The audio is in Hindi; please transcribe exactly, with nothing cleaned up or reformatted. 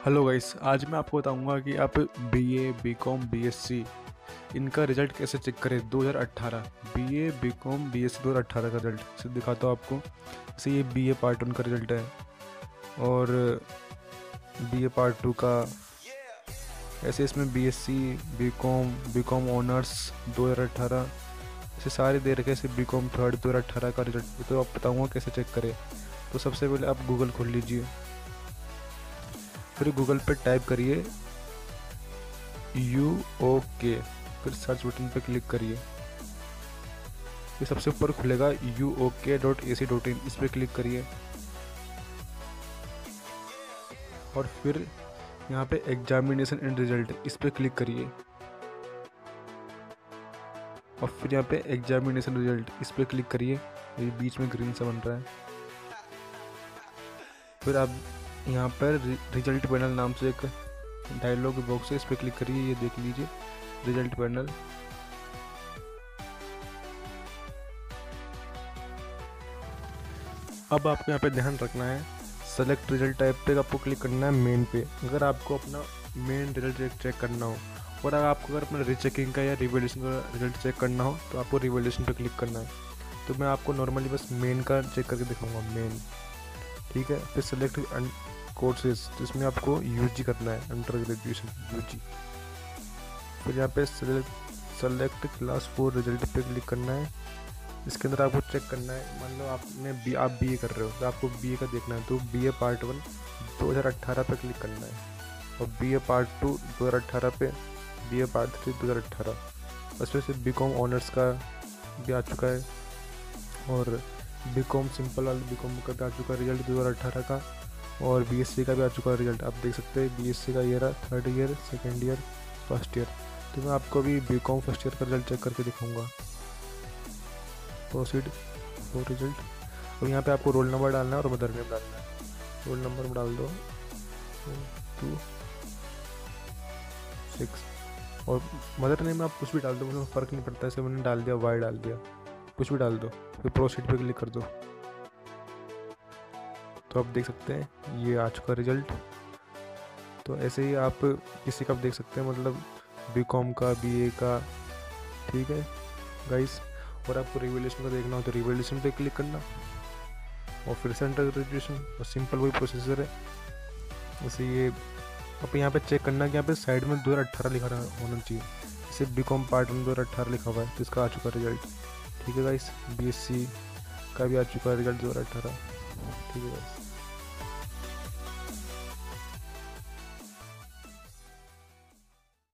हेलो गाइस, आज मैं आपको बताऊंगा कि आप बीए, बीकॉम, बीएससी इनका रिजल्ट कैसे चेक करें। दो हज़ार अठारह बीए, बीकॉम, बीएससी दो हज़ार अठारह का रिजल्ट इसे दिखाता हूँ आपको। जैसे ये बीए पार्ट वन का रिजल्ट है और बीए पार्ट टू का। ऐसे इसमें बीएससी, बीकॉम, बीकॉम ऑनर्स दो हज़ार अठारह ऐसे सारे दे रखे। ऐसे बीकॉम थर्ड दो हज़ार अठारह का रिजल्ट तो आप बताऊँगा कैसे चेक करें। तो सबसे पहले आप गूगल खोल लीजिए, फिर गूगल पे टाइप करिए यू ओ के, फिर सर्च बटन पर क्लिक करिए। ये सबसे ऊपर खुलेगा यू ओ के dot A C dot in, इस पर क्लिक करिए और फिर यहाँ पे एग्जामिनेशन एंड रिजल्ट इस पर क्लिक करिए और फिर यहाँ पे एग्जामिनेशन रिजल्ट इस पर क्लिक करिए। ये बीच में ग्रीन सा बन रहा है। फिर आप यहाँ पर रिजल्ट पैनल नाम से एक डायलॉग बॉक्स है, इस पर क्लिक करिए। ये देख लीजिए रिजल्ट पैनल। अब आपको यहाँ पे ध्यान रखना है, सेलेक्ट रिजल्ट टाइप पे आपको क्लिक करना है मेन पे। अगर आपको अपना मेन रिजल्ट चेक करना हो और अगर आपको अगर अपना रीचेकिंग का या रिवैल्यूएशन का रिजल्ट चेक करना हो तो आपको रिवैल्यूएशन पे क्लिक करना है। तो मैं आपको नॉर्मली बस मेन का चेक करके दिखाऊंगा, मेन। ठीक है, फिर सेलेक्ट कोर्सेज, तो इसमें आपको यूजी करना है, अंडर ग्रेजुएशन यूजी। फिर यहाँ पे सेलेक्ट क्लास फोर रिजल्ट पे क्लिक करना है। इसके अंदर आपको चेक करना है, मान लो आपने बी आप बीए कर रहे हो तो आपको बीए का देखना है, तो बीए पार्ट वन दो हज़ार अठारह पे क्लिक करना है और बीए पार्ट टू दो हज़ार अठारह पे, बीए पार्ट थ्री दो हज़ार अठारह। उसमें से बीकॉम ऑनर्स का भी आ चुका है और बीकॉम सिंपल वाला बीकॉम का भी आ चुका है रिजल्ट दो हज़ार अठारह का, और बीएससी का भी आ चुका है रिजल्ट। आप देख सकते हैं बीएससी का ईयर है third year, second year, first year. तो मैं आपको अभी बीकॉम फर्स्ट ईयर का रिजल्ट चेक करके दिखाऊंगा। Proceed for result. और यहाँ पे आपको रोल नंबर डालना है और मदर नेम डालना है। रोल नंबर में डाल दो टू सिक्स और मदर नेम में आप कुछ भी डाल दो, मतलब फ़र्क नहीं पड़ता। ऐसे मैंने डाल दिया, वाई डाल दिया, कुछ भी डाल दो, फिर प्रोसीड पे क्लिक कर दो। तो आप देख सकते हैं ये आ चुका रिजल्ट। तो ऐसे ही आप किसी का भी देख सकते हैं, मतलब बीकॉम का, बीए का। ठीक है गाइस, और आपको रिवैल्यूएशन का देखना हो तो रिवैल्यूएशन पे क्लिक करना और फिर से अंडर ग्रेजुएशन, और सिंपल वही प्रोसीजर है। जैसे ये आप यहाँ पे चेक करना कि यहाँ पे साइड में दो हज़ार अठारह लिखा होना चाहिए। जैसे बीकॉम पार्ट वन दो हज़ार अठारह लिखा हुआ है तो इसका आ चुका रिजल्ट। ठीक है गाइस, बीएससी का भी आ चुका है रिजल्ट दो हज़ार अठारह। ठीक है गाइस।